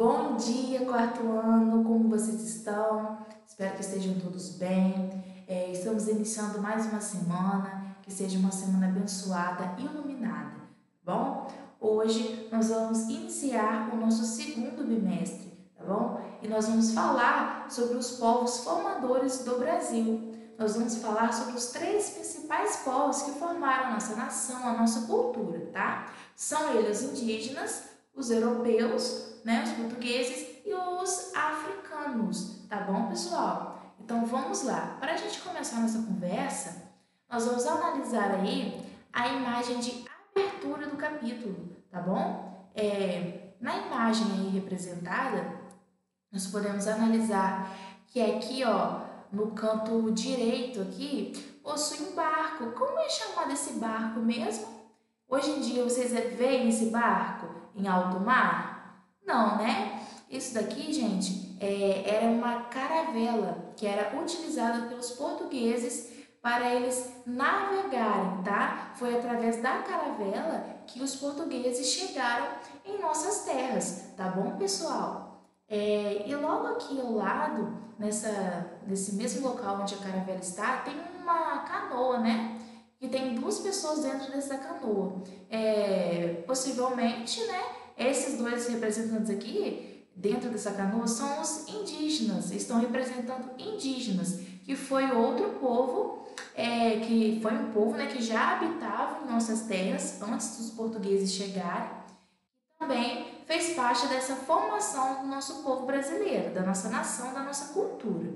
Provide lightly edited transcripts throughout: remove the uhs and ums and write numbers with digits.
Bom dia, quarto ano, como vocês estão? Espero que estejam todos bem. Estamos iniciando mais uma semana, que seja uma semana abençoada e iluminada, tá bom? Hoje nós vamos iniciar o nosso segundo bimestre, tá bom? E nós vamos falar sobre os povos formadores do Brasil. Nós vamos falar sobre os três principais povos que formaram a nossa nação, a nossa cultura, tá? São eles os indígenas, os europeus, né, os portugueses e os africanos, tá bom, pessoal? Então vamos lá. Para a gente começar a nossa conversa, nós vamos analisar aí a imagem de abertura do capítulo, tá bom? Na imagem aí representada, nós podemos analisar que aqui, ó, no canto direito aqui, possui um barco. Como é chamado esse barco mesmo? Hoje em dia vocês veem esse barco em alto mar? Não, né? Isso daqui, gente, era uma caravela que era utilizada pelos portugueses para eles navegarem, tá? Foi através da caravela que os portugueses chegaram em nossas terras, tá bom, pessoal? E logo aqui ao lado, nesse mesmo local onde a caravela está, tem uma canoa, né? Que tem duas pessoas dentro dessa canoa. Possivelmente, né? Esses dois representantes aqui, dentro dessa canoa, são os indígenas. Estão representando indígenas, que foi outro povo, que foi um povo, né, que já habitava em nossas terras antes dos portugueses chegarem. Também fez parte dessa formação do nosso povo brasileiro, da nossa nação, da nossa cultura.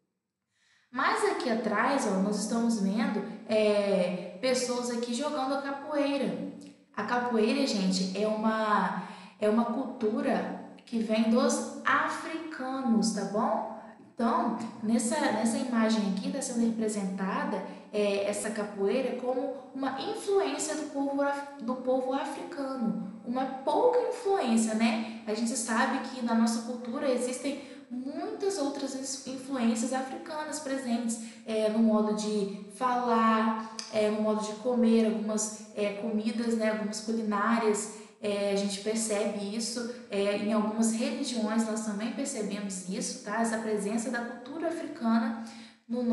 Mas aqui atrás, ó, nós estamos vendo pessoas aqui jogando a capoeira. A capoeira, gente, é uma cultura que vem dos africanos, tá bom? Então, nessa imagem aqui está sendo representada essa capoeira como uma influência do povo africano. Uma pouca influência, né? A gente sabe que na nossa cultura existem muitas outras influências africanas presentes no modo de falar, no modo de comer, algumas comidas, né, algumas culinárias, a gente percebe isso, em algumas religiões nós também percebemos isso, tá? Essa presença da cultura africana no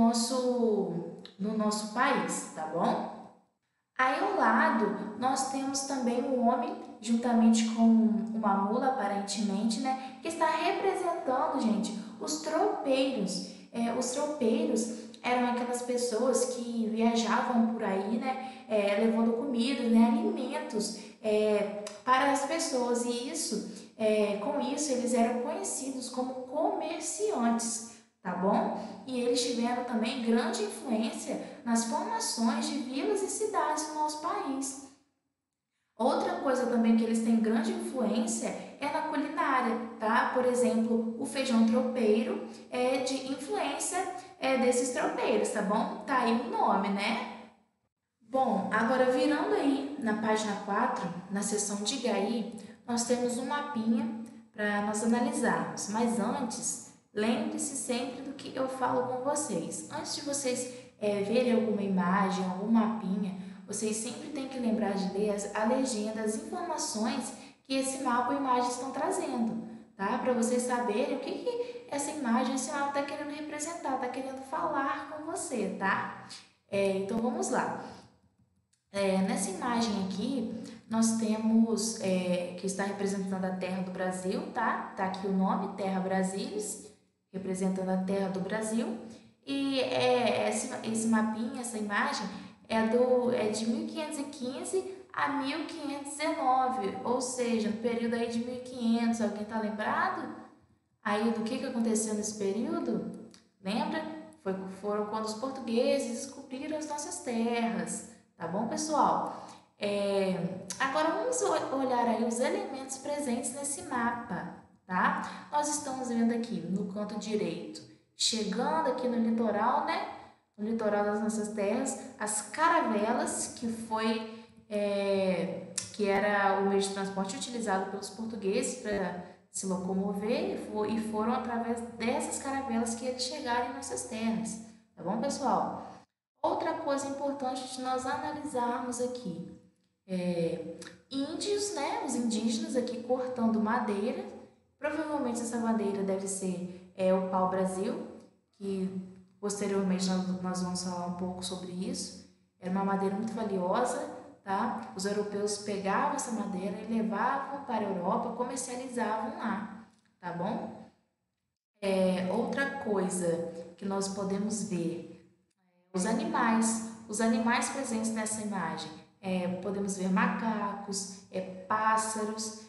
nosso país, tá bom? Aí ao lado nós temos também um homem, juntamente com uma mula aparentemente, né, que está representando, gente, os tropeiros. Os tropeiros eram aquelas pessoas que viajavam por aí, né, levando comida, né, alimentos para as pessoas. E com isso eles eram conhecidos como comerciantes, tá bom? E eles tiveram também grande influência nas formações de vilas e cidades no nosso país. Outra coisa também que eles têm grande influência é na culinária, tá? Por exemplo, o feijão tropeiro é de influência desses tropeiros, tá bom? Tá aí o nome, né? Bom, agora virando aí na página 4, na seção Diga aí, nós temos um mapinha para nós analisarmos. Mas antes, lembre-se sempre do que eu falo com vocês. Antes de vocês verem alguma imagem, algum mapinha, vocês sempre têm que lembrar de ler a legenda, as informações que esse mapa ou imagem estão trazendo, tá? Para vocês saberem o que essa imagem, esse mapa está querendo representar, está querendo falar com você, tá? Então vamos lá. Nessa imagem aqui, nós temos que está representando a terra do Brasil, tá? Tá aqui o nome, Terra Brasilis, representando a terra do Brasil. E esse mapinha, essa imagem, é de 1515 a 1519, ou seja, no período aí de 1500. Alguém está lembrado aí do que aconteceu nesse período? Lembra? Foram quando os portugueses descobriram as nossas terras. Tá bom, pessoal? Agora vamos olhar aí os elementos presentes nesse mapa, tá? Nós estamos vendo aqui no canto direito, chegando aqui no litoral, né? No litoral das nossas terras, as caravelas, que era o meio de transporte utilizado pelos portugueses para se locomover, e foram através dessas caravelas que eles chegaram em nossas terras. Tá bom, pessoal? Outra coisa importante de nós analisarmos aqui, índios, né, os indígenas aqui cortando madeira, Provavelmente essa bandeira deve ser o pau-brasil, que posteriormente nós vamos falar um pouco sobre isso. Era uma madeira muito valiosa, tá? Os europeus pegavam essa madeira e levavam para a Europa, comercializavam lá, tá bom? Outra coisa que nós podemos ver, os animais presentes nessa imagem. Podemos ver macacos, pássaros.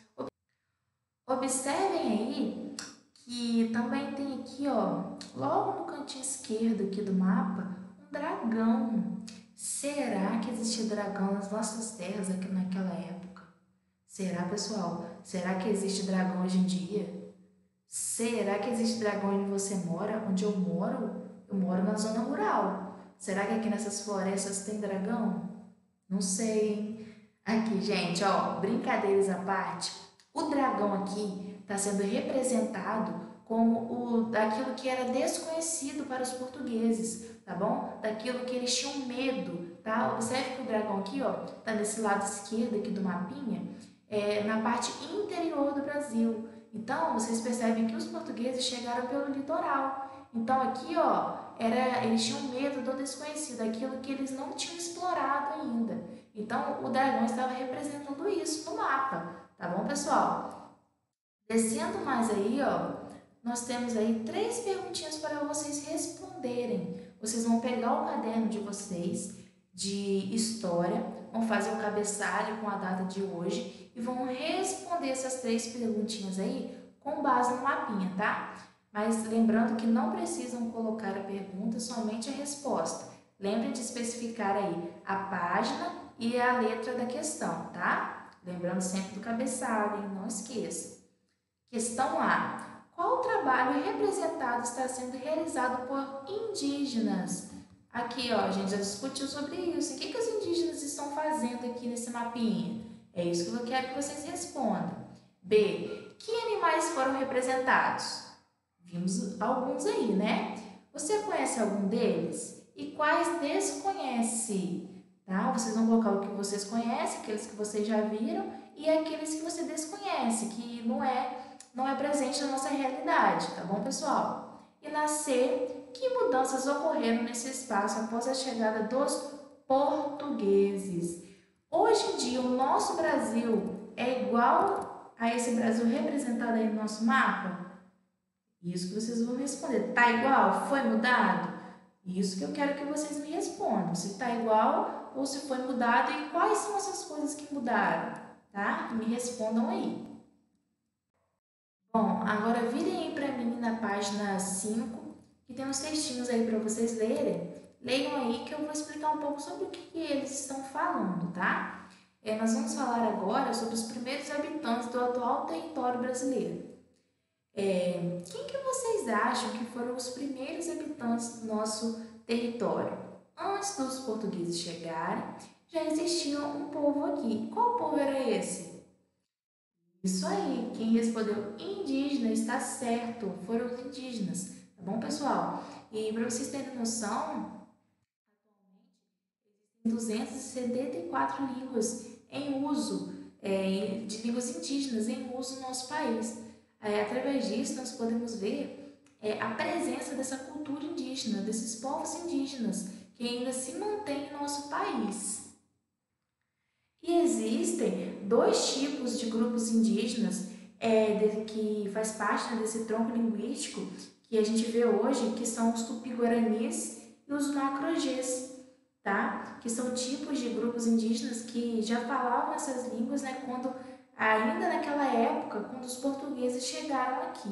Observem aí que também tem aqui, ó, logo no cantinho esquerdo aqui do mapa, um dragão. Será que existia dragão nas nossas terras aqui naquela época? Será, pessoal? Será que existe dragão hoje em dia? Será que existe dragão onde você mora? Onde eu moro? Eu moro na zona rural. Será que aqui nessas florestas tem dragão? Não sei, hein? Aqui, gente, ó, brincadeiras à parte, o dragão aqui está sendo representado como daquilo que era desconhecido para os portugueses, tá bom? Daquilo que eles tinham medo, tá? Observe que o dragão aqui, ó, tá nesse lado esquerdo aqui do mapinha, na parte interior do Brasil. Então, vocês percebem que os portugueses chegaram pelo litoral. Então, aqui, ó, eles tinham medo do desconhecido, aquilo que eles não tinham explorado ainda. Então, o dragão estava representando isso no mapa, tá bom, pessoal? Descendo mais aí, ó, nós temos aí 3 perguntinhas para vocês responderem. Vocês vão pegar o caderno de vocês de história, vão fazer o cabeçalho com a data de hoje e vão responder essas 3 perguntinhas aí com base no mapinha, tá? Mas lembrando que não precisam colocar a pergunta, somente a resposta. Lembrem de especificar aí a página e a letra da questão, tá? Lembrando sempre do cabeçalho, hein? Não esqueça. Questão A. Qual trabalho representado está sendo realizado por indígenas? Aqui, ó, a gente já discutiu sobre isso. O que os indígenas estão fazendo aqui nesse mapinha? É isso que eu quero que vocês respondam. B. Que animais foram representados? Vimos alguns aí, né? Você conhece algum deles? E quais desconhece? Tá? Vocês vão colocar o que vocês conhecem, aqueles que vocês já viram e aqueles que você desconhece, que não é presente na nossa realidade, tá bom, pessoal? E na C, que mudanças ocorreram nesse espaço após a chegada dos portugueses? Hoje em dia, o nosso Brasil é igual a esse Brasil representado aí no nosso mapa? Isso que vocês vão responder. Tá igual? Foi mudado? Isso que eu quero que vocês me respondam. Se tá igual ou se foi mudado e quais são essas coisas que mudaram, tá? Me respondam aí. Bom, agora virem aí para mim na página 5, que tem uns textinhos aí para vocês lerem. Leiam aí que eu vou explicar um pouco sobre o que eles estão falando, tá? Nós vamos falar agora sobre os primeiros habitantes do atual território brasileiro. Quem que vocês acham que foram os primeiros habitantes do nosso território? Antes dos portugueses chegarem, já existia um povo aqui. Qual povo era esse? Isso aí, quem respondeu indígena está certo, foram os indígenas, tá bom, pessoal? E para vocês terem noção, atualmente existem 274 línguas em uso, de línguas indígenas em uso no nosso país. Através disso, nós podemos ver a presença dessa cultura indígena, desses povos indígenas, que ainda se mantém em nosso país. E existem 2 tipos de grupos indígenas que faz parte desse tronco linguístico que a gente vê hoje, que são os tupi-guaranis e os macro-gês, tá? Que são tipos de grupos indígenas que já falavam essas línguas, né, ainda naquela época, quando os portugueses chegaram aqui.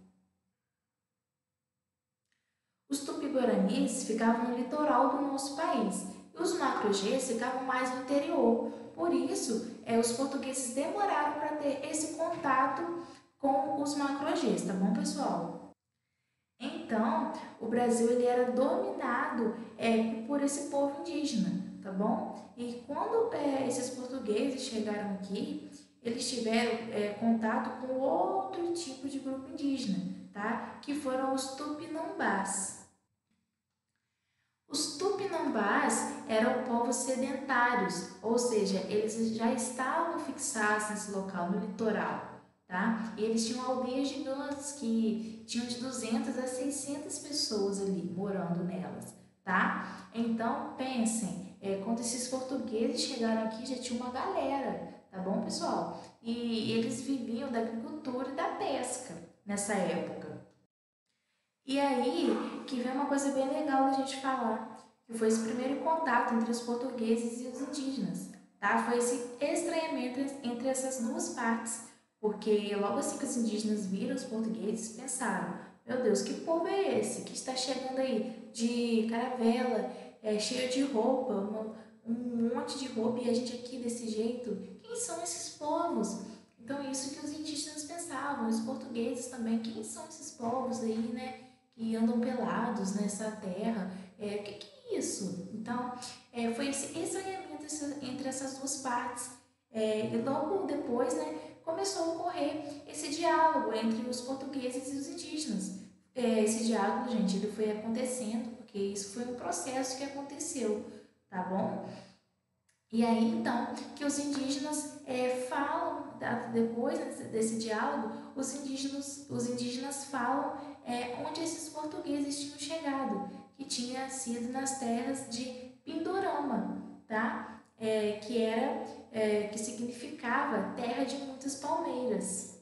Os tupi-guaranis ficavam no litoral do nosso país e os macro-gês ficavam mais no interior. Por isso, os portugueses demoraram para ter esse contato com os macro-gês, tá bom, pessoal? Então, o Brasil ele era dominado por esse povo indígena, tá bom? E quando esses portugueses chegaram aqui, eles tiveram contato com outro tipo de grupo indígena, tá? Que foram os tupinambás. Os tupinambás eram povos sedentários, ou seja, eles já estavam fixados nesse local, no litoral, tá? tá? E eles tinham aldeias gigantes que tinham de 200 a 600 pessoas ali morando nelas, tá? Então, pensem, quando esses portugueses chegaram aqui, já tinha uma galera, tá bom, pessoal? E eles viviam da agricultura e da pesca nessa época. E aí que vem uma coisa bem legal da gente falar, que foi esse primeiro contato entre os portugueses e os indígenas, tá? Foi esse estranhamento entre essas duas partes, porque logo assim que os indígenas viram os portugueses, pensaram: meu Deus, que povo é esse que está chegando aí de caravela, cheio de roupa, um monte de roupa e a gente aqui desse jeito? Quem são esses povos? Então, isso que os indígenas pensavam, os portugueses também, quem são esses povos aí, né? Que andam pelados nessa terra, que é isso? Então, foi esse estranhamento entre essas duas partes. E logo depois, né, começou a ocorrer esse diálogo entre os portugueses e os indígenas. Esse diálogo, gente, ele foi acontecendo, porque isso foi um processo que aconteceu, tá bom? E aí, então, que os indígenas falam, depois desse diálogo, os indígenas falam onde esses portugueses tinham chegado, que tinha sido nas terras de Pindorama, tá? Que significava terra de muitas palmeiras.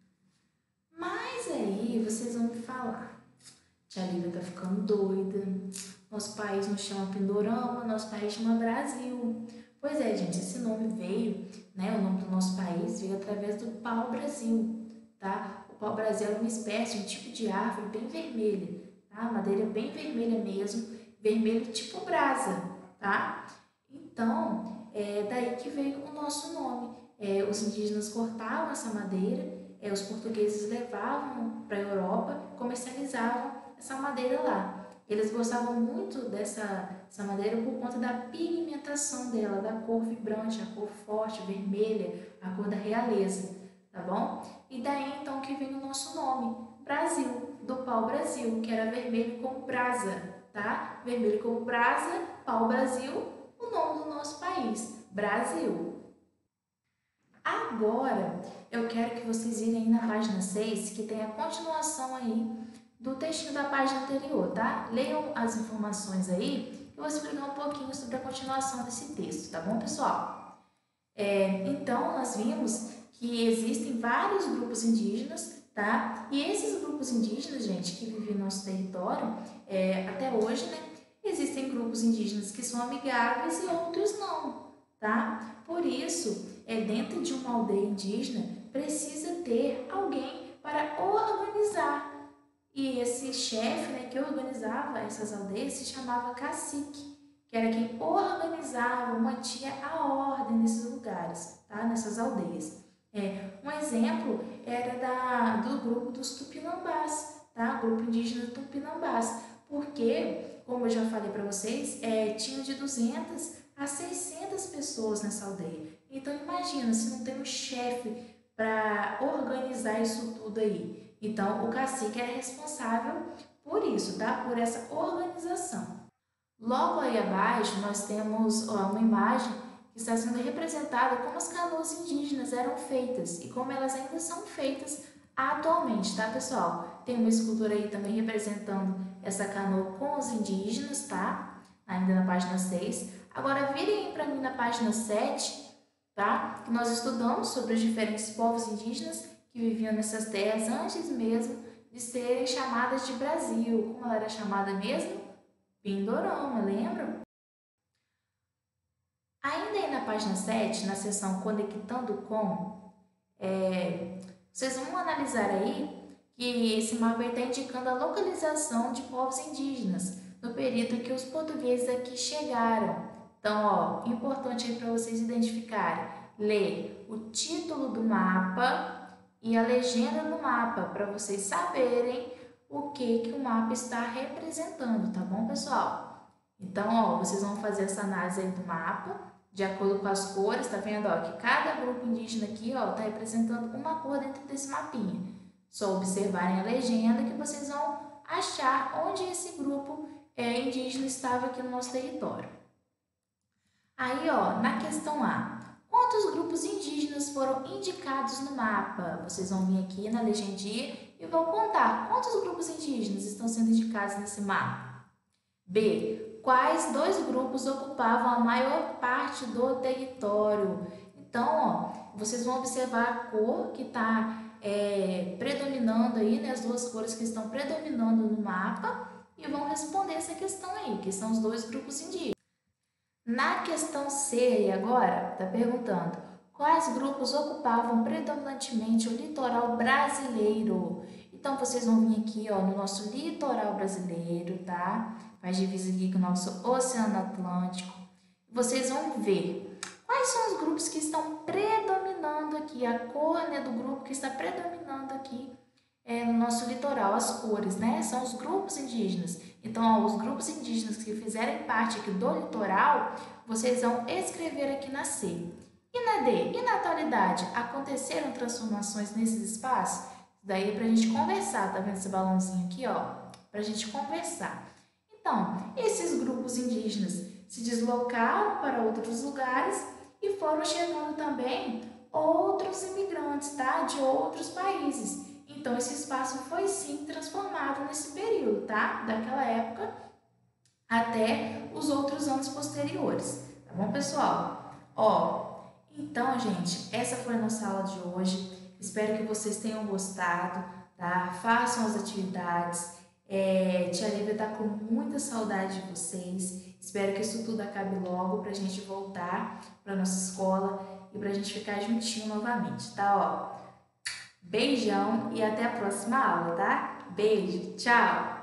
Mas aí vocês vão me falar: tia Lívia tá ficando doida, nosso país não chama Pindorama, nosso país chama Brasil. Pois é, gente, esse nome veio, né, o nome do nosso país veio através do pau-brasil, tá? O pau-brasil é uma espécie, um tipo de árvore bem vermelha, tá? Madeira bem vermelha mesmo, vermelho tipo brasa, tá? Então, é daí que veio o nosso nome. Os indígenas cortavam essa madeira, os portugueses levavam para a Europa, comercializavam essa madeira lá. Eles gostavam muito dessa madeira por conta da pigmentação dela, da cor vibrante, a cor forte, vermelha, a cor da realeza, tá bom? E daí então que vem o nosso nome, Brasil, do pau-brasil, que era vermelho como brasa, tá? Vermelho como brasa, pau-brasil, o nome do nosso país, Brasil. Agora, eu quero que vocês irem aí na página 6, que tem a continuação aí do textinho da página anterior, tá? Leiam as informações aí e eu vou explicar um pouquinho sobre a continuação desse texto, tá bom, pessoal? Então, nós vimos que existem vários grupos indígenas, tá? E esses grupos indígenas, gente, que vivem no nosso território, até hoje, né? Existem grupos indígenas que são amigáveis e outros não, tá? Por isso, dentro de uma aldeia indígena, precisa ter alguém para organizar. E esse chefe, né, que organizava essas aldeias se chamava cacique, que era quem organizava, mantinha a ordem nesses lugares, tá? Nessas aldeias. Um exemplo era do grupo dos Tupinambás, tá? Grupo indígena Tupinambás, porque, como eu já falei para vocês, tinha de 200 a 600 pessoas nessa aldeia. Então imagina se não tem um chefe para organizar isso tudo aí. Então o cacique era responsável por isso, tá? Por essa organização. Logo aí abaixo nós temos uma imagem que está sendo representada como as canoas indígenas eram feitas e como elas ainda são feitas atualmente, tá, pessoal? Tem uma escultura aí também representando essa canoa com os indígenas, tá? Ainda na página 6. Agora virem para mim na página 7, tá? Que nós estudamos sobre os diferentes povos indígenas que viviam nessas terras antes mesmo de serem chamadas de Brasil. Como ela era chamada mesmo? Pindorama, lembram? Ainda aí na página 7, na seção Conectando com, vocês vão analisar aí que esse mapa está indicando a localização de povos indígenas no período que os portugueses aqui chegaram. Então, importante aí para vocês identificarem, ler o título do mapa e a legenda do mapa para vocês saberem o que o mapa está representando, tá bom, pessoal? Então, vocês vão fazer essa análise aí do mapa, de acordo com as cores, tá vendo, que cada grupo indígena aqui, tá representando uma cor dentro desse mapinha. Só observarem a legenda que vocês vão achar onde esse grupo indígena estava aqui no nosso território. Aí, na questão A, Quantos grupos indígenas foram indicados no mapa? Vocês vão vir aqui na legendinha e vão contar quantos grupos indígenas estão sendo indicados nesse mapa. B. Quais dois grupos ocupavam a maior parte do território? Então, vocês vão observar a cor que está predominando aí, né, as duas cores que estão predominando no mapa e vão responder essa questão aí, que são os dois grupos indígenas. Na questão C aí agora, está perguntando quais grupos ocupavam predominantemente o litoral brasileiro. Então, vocês vão vir aqui no nosso litoral brasileiro, tá? Faz divisa aqui com o nosso Oceano Atlântico. Vocês vão ver quais são os grupos que estão predominando aqui, a cor, né, do grupo que está predominando aqui no nosso litoral, as cores, né? São os grupos indígenas. Então, os grupos indígenas que fizerem parte aqui do litoral, vocês vão escrever aqui na C. E na D? E na atualidade, aconteceram transformações nesses espaços? Daí é pra gente conversar, tá vendo esse balãozinho aqui, ó? Pra gente conversar. Então, esses grupos indígenas se deslocaram para outros lugares e foram chegando também outros imigrantes, tá? De outros países. Então, esse espaço foi sim transformado nesse período, tá? Daquela época até os outros anos posteriores. Tá bom, pessoal? Então, gente, essa foi a nossa aula de hoje. Espero que vocês tenham gostado, tá? Façam as atividades. Tia Lívia tá com muita saudade de vocês. Espero que isso tudo acabe logo pra gente voltar pra nossa escola e pra gente ficar juntinho novamente, tá? Beijão e até a próxima aula, tá? Beijo, tchau!